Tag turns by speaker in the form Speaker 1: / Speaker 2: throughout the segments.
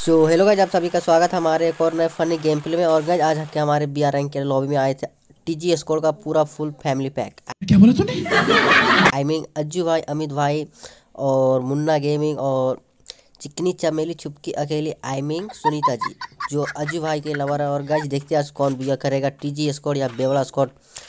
Speaker 1: So hello guys, आप सभी का स्वागत है हमारे एक और नए फनी गेम प्ले में। और गाइस आज के हमारे बीआर रैंक के लॉबी में आए थे टीजी स्कोर का पूरा फुल फैमिली पैक।
Speaker 2: क्या बोला तूने?
Speaker 1: आई मीन अज्जू भाई, अमित भाई और मुन्ना गेमिंग और चिकनी चमेली छुपकी अकेली, आई मीन सुनीता जी जो अज्जू भाई के लवर है। और गाइस देखते हैं आज कौन बुआ करेगा, टीजी स्कोर या बेवड़ा स्कोर।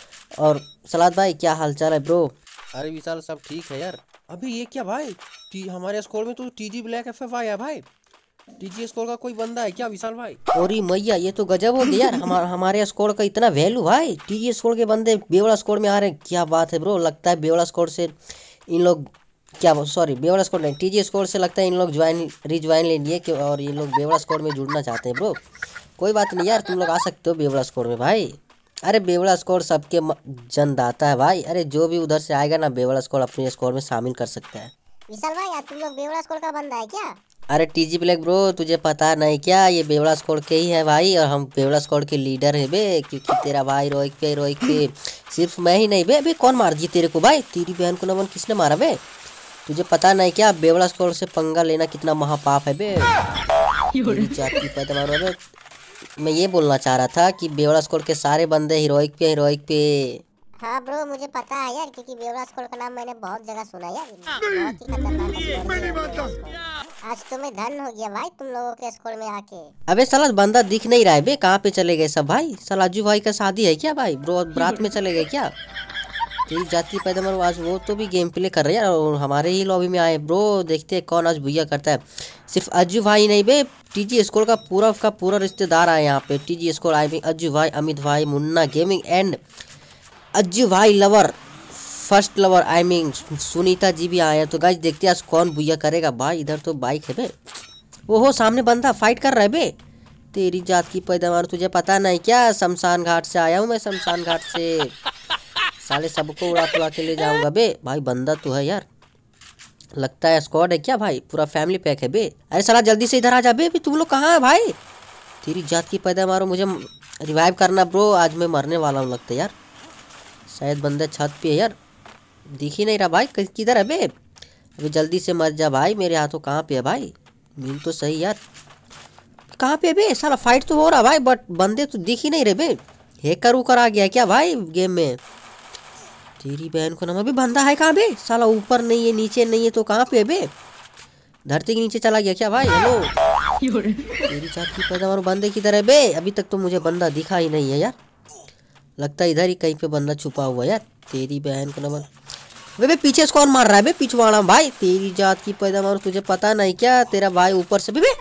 Speaker 1: और सलाद भाई क्या हाल चाल है ब्रो?
Speaker 3: अरे विशाल सब ठीक है यार। अभी ये क्या भाई, हमारे स्कोर में तो टीजी ब्लैक एफएफ आया भाई। टीजी स्कोर का कोई बंदा है क्या विशाल भाई?
Speaker 1: और मैया ये तो गजब हो गया यार। हमारे स्कोर का इतना वैल्यू भाई, टीजी स्कोर के बंदे बेवड़ा स्कोर में आ रहे हैं। क्या बात है ब्रो, लगता है बेवड़ा स्कोर से इन लोग सॉरी बेवड़ा स्कोर नहीं, टीजी स्कोर से लगता है इन लोग रिज्वाइन ले लिए कि और ये लोग बेवड़ा स्कोर में जुड़ना चाहते हैं ब्रो। कोई बात नहीं यार, तुम लोग आ सकते हो बेवड़ा स्कोर में भाई। अरे बेवड़ा स्कोर सबके जनदाता है भाई। अरे जो भी उधर से आएगा ना बेवड़ा स्कोर अपने स्कोर में शामिल कर सकता है।
Speaker 4: विशाल भाई आज तुम लोग बेवड़ा स्कोर का बंदा है क्या?
Speaker 1: अरे टीजी ब्लैक ब्रो, तुझे पता नहीं क्या, ये बेवड़ा स्कोर के ही है भाई। और हम बेवड़ा स्कोर के लीडर है बे, क्योंकि तेरा भाई रोहित पे सिर्फ मैं ही नहीं बे। अभी कौन मार दी तेरे को भाई? तेरी बहन को नमन किसने मारा बे? तुझे पता नहीं क्या, बेवड़ा स्कोर से पंगा लेना कितना महापाप है बे। तेरी जात की पैदा मारो बे। मैं ये बोलना चाह रहा था कि बेवड़ा स्कोर के सारे बंदे हीरोइक पे।
Speaker 4: हाँ ब्रो मुझे पता है यार, क्योंकि बेवड़ा स्कोर का नाम मैंने बहुत जगह सुना यार। बहुत ही खतरनाक स्कोर है बेवड़ा स्कोर। आज तो मैं धन हो गया भाई तुम लोगों के स्कोर में आके।
Speaker 1: अबे साला बंदा दिख नहीं रहा है बे, कहाँ पे चले गए सब भाई? साला अज्जू भाई का शादी है क्या भाई? ब्रो रात में चले गए क्या? तेरी जाति पैदा मरो। आज वो तो भी गेम प्ले कर रहे हैं और हमारे ही लॉबी में आए ब्रो। देखते हैं कौन आज भैया करता है। सिर्फ अज्जू भाई नहीं बे, टीजी स्कोर का पूरा रिश्तेदार आए यहाँ पे। TG score I mean Ajju भाई, अमित भाई, मुन्ना गेमिंग एंड अज्जू भाई lover, first lover I mean Sunita ji भी आए हैं। तो गाइस देखते हैं आज कौन भैया करेगा भाई। इधर तो बाइक है बे, वो सामने बंदा फाइट कर रहा है बे। तेरी जात की पैदावार तुझे पता नहीं क्या, शमशान घाट से आया हूँ मैं, शमशान घाट से। साले सबको उड़ा के ले जाऊंगा बे। भाई बंदा तो है यार, लगता है स्क्वाड है क्या भाई? पूरा फैमिली पैक है बे। अरे साला जल्दी से इधर आ जा बे। तुम लोग कहाँ है भाई? तेरी जात की पैदा मारो, मुझे रिवाइव करना ब्रो। आज मैं मरने वाला हूँ लगता है यार। शायद बंदा छत पे है यार, दिख ही नहीं रहा भाई। किधर है बे? अभी जल्दी से मर जा भाई। मेरे हाथों कहाँ पे है भाई? मिल तो सही यार, कहाँ पे है बे? साला फाइट तो हो रहा भाई बट बंदे तो दिख ही नहीं रहे बे। हैकर उकर आ गया क्या भाई गेम में? तेरी बहन को नाम, अभी बंदा है कहाँ बे? साला ऊपर नहीं है नीचे नहीं है तो कहाँ पे है बे? धरती के नीचे चला गया क्या भाई? हेलो तेरी जात की पैदावार, बंदे किधर है बे? अभी तक तो मुझे बंदा दिखा ही नहीं है यार। लगता है इधर ही कहीं पे बंदा छुपा हुआ यार। तेरी बहन को नमन। बे पीछे से कौन मार रहा है बे? पिछवाड़ा भाई। तेरी जात की पैदावार, तुझे पता नहीं क्या, तेरा भाई ऊपर से बे।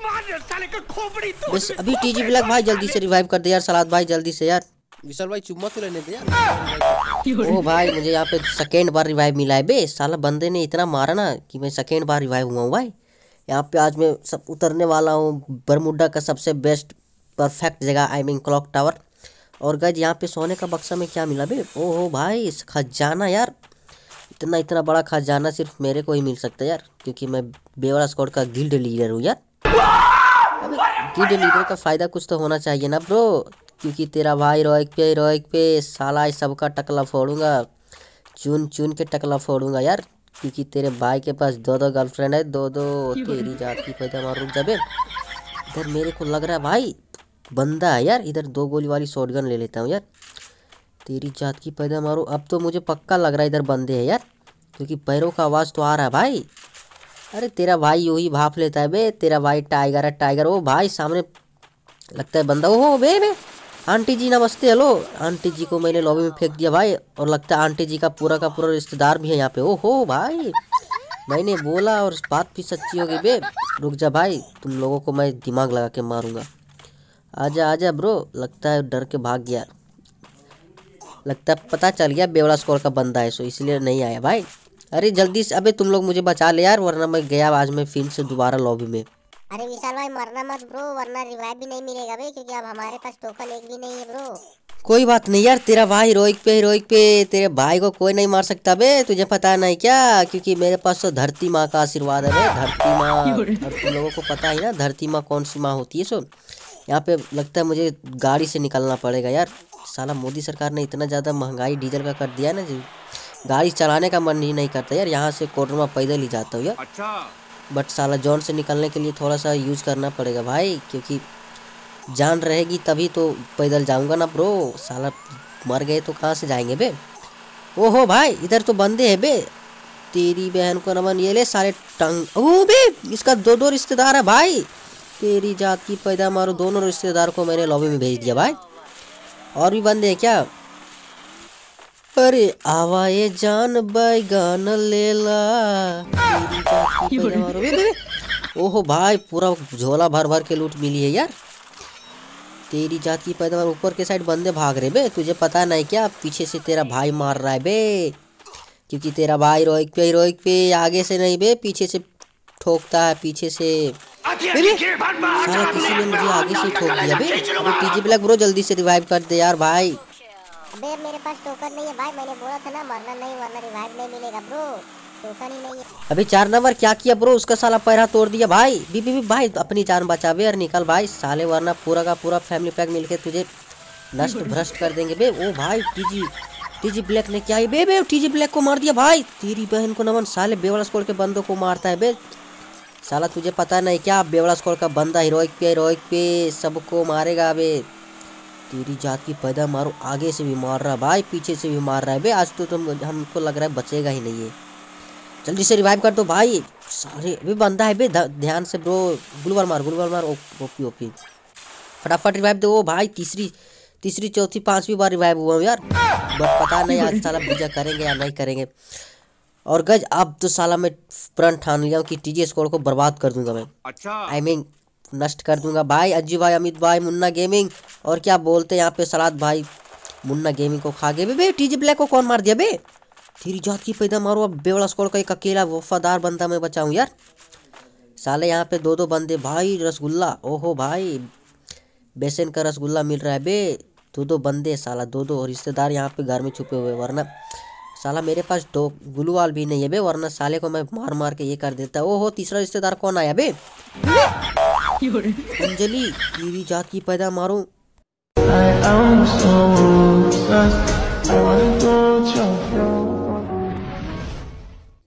Speaker 1: बस अभी टीजी ब्लैक भाई जल्दी से रिवाइव कर दे यार। सलाद भाई जल्दी से यार।
Speaker 3: विशाल भाई चुम्मा तो लेने दे यार।
Speaker 1: ओ भाई मुझे यहाँ पे सेकेंड बार रिवाइव मिला है बे। साला बंदे ने इतना मारा ना कि मैं सेकेंड बार रिवाइव हुआ हूँ भाई। यहाँ पे आज मैं सब उतरने वाला हूँ बरमुडा का सबसे बेस्ट परफेक्ट जगह आई मीन क्लॉक टावर। और गाइस यहाँ पे सोने का बक्सा में क्या मिला बे? ओहो भाई खजाना यार। इतना बड़ा खजाना सिर्फ मेरे को ही मिल सकता है यार, क्योंकि मैं बेवड़ा स्क्वाड का गिल्ड लीडर हूँ यार। अबे गिल्ड लीडर का फायदा कुछ तो होना चाहिए ना ब्रो, क्योंकि तेरा भाई रोहित पे साला इस सबका टकला फोड़ूंगा, चुन के टकला फोड़ूंगा यार। क्योंकि तेरे भाई के पास दो गर्लफ्रेंड है, दो। तेरी जात की पैदा मार। रुक जा बे, इधर मेरे को लग रहा है भाई बंदा है यार। इधर 2 गोली वाली शॉटगन ले लेता हूँ यार। तेरी जात की पैदा मारो। अब तो मुझे पक्का लग रहा है इधर बंदे हैं यार, क्योंकि पैरों का आवाज़ तो आ रहा है भाई। अरे तेरा भाई यूं ही भाप लेता है बे। तेरा भाई टाइगर है टाइगर। ओ भाई सामने लगता है बंदा। ओहो बे आंटी जी नमस्ते। हेलो आंटी जी को मैंने लॉबी में फेंक दिया भाई, और लगता है आंटी जी का पूरा रिश्तेदार भी है यहाँ पे। ओहो भाई मैंने बोला और बात भी सच्ची हो गई बे। रुक जा भाई, तुम लोगों को मैं दिमाग लगा के मारूंगा। आजा ब्रो। लगता है डर के भाग गया। लगता है पता चल गया बेवड़ा स्कोर का बंदा है, सो इसलिए नहीं आया भाई। अरे जल्दी से अबे तुम लोग मुझे बचा ले यार, वरना मैं गया आज मैं फिर से दोबारा लॉबी में।
Speaker 4: अरे विशाल भाई मरना मत ब्रो, वरना रिवाइव भी नहीं मिलेगा बे, क्योंकि अब हमारे पास टोकन एक भी नहीं है ब्रो।
Speaker 1: कोई बात नहीं यार, तेरा भाई हीरोइक पे तेरे भाई को कोई नहीं मार सकता बे। तुझे पता नहीं क्या, क्योंकि मेरे पास तो धरती माँ का आशीर्वाद है बे। धरती माँ, और तुम लोगों को पता ही ना धरती माँ कौन सी माँ होती है। सो यहाँ पे लगता है मुझे गाड़ी से निकलना पड़ेगा यार। साला मोदी सरकार ने इतना ज़्यादा महंगाई डीजल का कर दिया है ना जी, गाड़ी चलाने का मन ही नहीं करता यार। यहाँ से कोटरमा पैदल ही जाता हूँ यार।
Speaker 2: अच्छा
Speaker 1: बट साला जॉन से निकलने के लिए थोड़ा सा यूज करना पड़ेगा भाई, क्योंकि जान रहेगी तभी तो पैदल जाऊंगा ना ब्रो। साला मर गए तो कहाँ से जाएंगे बे। ओहो भाई इधर तो बंदे हैं बे, तेरी बहन को नमन। ये ले सारे टंग, ओ बे इसका दो रिश्तेदार है भाई, तेरी जात की पैदा मारो। दोनों रिश्तेदार को मैंने लॉबी में भेज दिया भाई। और भी बंदे हैं क्या? अरे आवा ये जान बैगन लेला, तेरी जात की पैदा मारो। बे ओहो भाई पूरा झोला भर भर के लूट मिली है यार, तेरी जात की पैदा मारो। ऊपर के साइड बंदे भाग रहे बे, तुझे पता नहीं क्या पीछे से तेरा भाई मार रहा है बे, क्योंकि तेरा भाई रोहित पे आगे से नहीं बे पीछे से ठोकता है, पीछे से। साला किसी ने मुझे आगे से ठोक दिया बे। अबे टीजी ब्लैक ब्रो जल्दी से रिवाइव कर दे यार भाई।
Speaker 4: अबे मेरे पास टोकन नहीं है भाई, मैंने बोला था ना मरना नहीं वरना रिवाइव नहीं मिलेगा ब्रो, टोकन ही नहीं है।
Speaker 1: अभी 4 नंबर क्या किया ब्रो, उसका साला पैरा तोड़ दिया भाई। बी भाई अपनी जान बचावे और निकल भाई साले, वरना पूरा का पूरा फैमिली पैक मिलके तुझे नष्ट भ्रष्ट कर देंगे बे। ओ भाई टीजी ब्लैक ने क्या बे टीजी ब्लैक को मार दिया भाई, तेरी बहन को नमन। साले बेवड़ा स्कोर के बंदों को मारता है बे साला, तुझे पता नहीं क्या बेवड़ा स्कोर का बंदा हीरोइक पे सबको मारेगा बे, तेरी जात की पैदा मारो। आगे से भी मार रहा भाई, पीछे से भी मार रहा है बे। आज तो तुम हमको लग रहा है बचेगा ही नहीं है, जल्दी से रिवाइव कर दो भाई। सारे अभी बंदा है बे, ध्यान से ब्रो। गुलवार मार ओपी फटाफट रिवाइव दो। ओ भाई तीसरी चौथी 5वीं बार रिवाइव हुआ हूँ यार, बट पता नहीं आज साला बीजा करेंगे या नहीं करेंगे। और गज अब तो साला मैं प्रण ठान लिया हूँ कि टीजी स्कोर को बर्बाद कर दूंगा मैं, आई मीन नष्ट कर दूंगा भाई। अज्जू भाई, अमित भाई, मुन्ना गेमिंग और क्या बोलते हैं यहाँ पे सलाद भाई, मुन्ना गेमिंग को खा गए बे। टीजी ब्लैक को कौन मार दिया बे, तेरी जात की पैदा मारो। अब बेवड़ा स्कोर का एक अकेला वफादार बंदा मैं बचाऊं यार। साले यहाँ पे 2 बंदे भाई। रसगुल्ला, ओहो भाई बेसन का रसगुल्ला मिल रहा है बे। 2 बंदे साला, 2 रिश्तेदार यहाँ पे घर में छुपे हुए, वरना साला मेरे पास गुलवाल भी नहीं है बे, वरना साले को मैं मार के ये कर देता। ओहो तीसरा रिश्तेदार कौन आया बे, अंजलि, तेरी जात की पैदा मारो। I am so obsessed, I wanna go to your